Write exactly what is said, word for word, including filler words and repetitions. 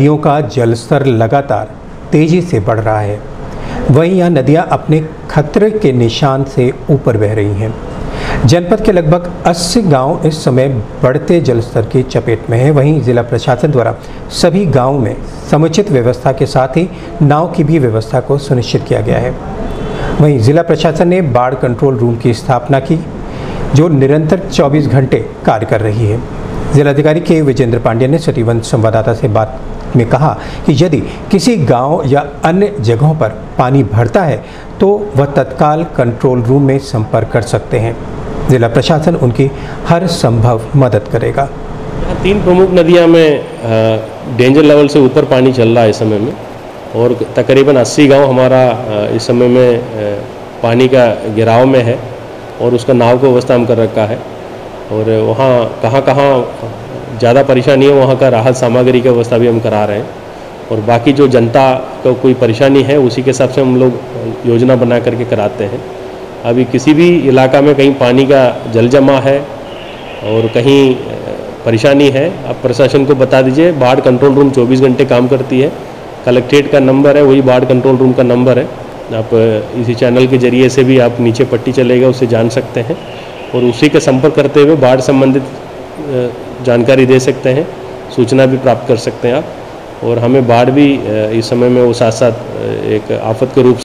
नदियों का जलस्तर लगातार तेजी से बढ़ रहा है। वहीं यह नदियां अपने खतरे के निशान से ऊपर बह रही हैं। जनपद के लगभग अस्सी गांव इस समय बढ़ते जलस्तर की चपेट में हैं। वहीं जिला प्रशासन द्वारा सभी गांवों में समुचित व्यवस्था के साथ ही नाव की भी व्यवस्था को सुनिश्चित किया गया है। वहीं जिला प्रशासन ने बाढ़ कंट्रोल रूम की स्थापना की, जो निरंतर चौबीस घंटे कार्य कर रही है। जिलाधिकारी के विजेंद्र पांड्या ने सटीवन संवाददाता से बात में कहा कि यदि किसी गांव या अन्य जगहों पर पानी भरता है तो वह तत्काल कंट्रोल रूम में संपर्क कर सकते हैं। जिला प्रशासन उनकी हर संभव मदद करेगा। तीन प्रमुख नदियां में डेंजर लेवल से ऊपर पानी चल रहा है इस समय में, और तकरीबन अस्सी गांव हमारा इस समय में पानी का गिराव में है, और उसका नाव को व्यवस्था हम कर रखा है। और वहाँ कहाँ कहाँ ज़्यादा परेशानी है वहाँ का राहत सामग्री की व्यवस्था भी हम करा रहे हैं। और बाकी जो जनता को कोई परेशानी है उसी के हिसाब से हम लोग योजना बना करके कराते हैं। अभी किसी भी इलाका में कहीं पानी का जल जमा है और कहीं परेशानी है, आप प्रशासन को बता दीजिए। बाढ़ कंट्रोल रूम चौबीस घंटे काम करती है। कलेक्ट्रेट का नंबर है, वही बाढ़ कंट्रोल रूम का नंबर है। आप इसी चैनल के जरिए से भी आप नीचे पट्टी चलेगा उससे जान सकते हैं, और उसी का संपर्क करते हुए बाढ़ संबंधित जानकारी दे सकते हैं, सूचना भी प्राप्त कर सकते हैं आप। और हमें बाढ़ भी इस समय में वो साथ साथ एक आफत के रूप